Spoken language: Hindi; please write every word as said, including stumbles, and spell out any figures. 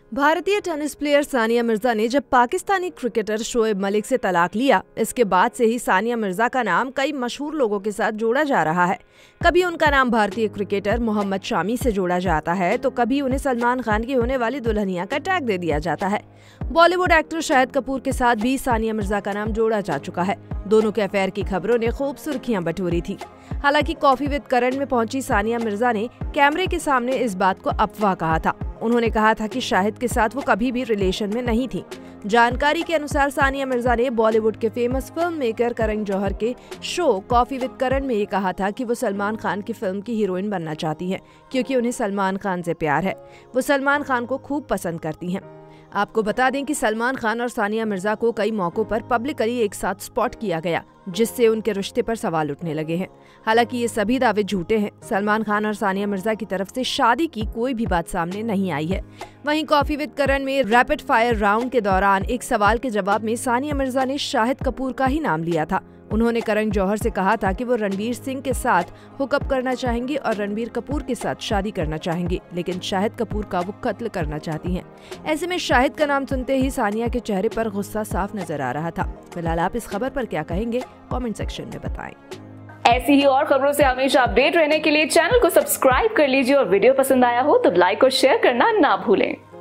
भारतीय टेनिस प्लेयर सानिया मिर्जा ने जब पाकिस्तानी क्रिकेटर शोएब मलिक से तलाक लिया, इसके बाद से ही सानिया मिर्जा का नाम कई मशहूर लोगों के साथ जोड़ा जा रहा है। कभी उनका नाम भारतीय क्रिकेटर मोहम्मद शामी से जोड़ा जाता है, तो कभी उन्हें सलमान खान की होने वाली दुल्हनिया का टैग दे दिया जाता है। बॉलीवुड एक्टर शाहिद कपूर के साथ भी सानिया मिर्जा का नाम जोड़ा जा चुका है। दोनों के अफेयर की खबरों ने खूब सुर्खियां बटोरी थी। हालांकि कॉफी विद करण में पहुंची सानिया मिर्जा ने कैमरे के सामने इस बात को अफवाह कहा था। उन्होंने कहा था कि शाहिद के साथ वो कभी भी रिलेशन में नहीं थी। जानकारी के अनुसार सानिया मिर्जा ने बॉलीवुड के famous film maker Karan Johar के शो कॉफी विद करण में ये कहा था कि वो सलमान खान की फिल्म की हीरोइन बनना चाहती हैं, क्योंकि उन्हें सलमान खान से प्यार है। वो सलमान खान को खूब पसंद करती हैं। आपको बता दें कि सलमान खान और सानिया मिर्जा को कई मौकों पर पब्लिकली एक साथ स्पॉट किया गया, जिससे उनके रिश्ते पर सवाल उठने लगे हैं। हालांकि ये सभी दावे झूठे हैं। सलमान खान और सानिया मिर्जा की तरफ से शादी की कोई भी बात सामने नहीं आई है। वहीं कॉफी विद करण में रैपिड फायर राउंड के दौरान एक सवाल के जवाब में सानिया मिर्जा ने शाहिद कपूर का ही नाम लिया था। उन्होंने करण जौहर से कहा था कि वो रणवीर सिंह के साथ हुकअप करना चाहेंगी और रणबीर कपूर के साथ शादी करना चाहेंगी, लेकिन शाहिद कपूर का वो कत्ल करना चाहती हैं। ऐसे में शाहिद का नाम सुनते ही सानिया के चेहरे पर गुस्सा साफ नजर आ रहा था। फिलहाल आप इस खबर पर क्या कहेंगे, कमेंट सेक्शन में बताएं। ऐसी ही और खबरों से हमेशा अपडेट रहने के लिए चैनल को सब्सक्राइब कर लीजिए और वीडियो पसंद आया हो तो लाइक और शेयर करना ना भूलें।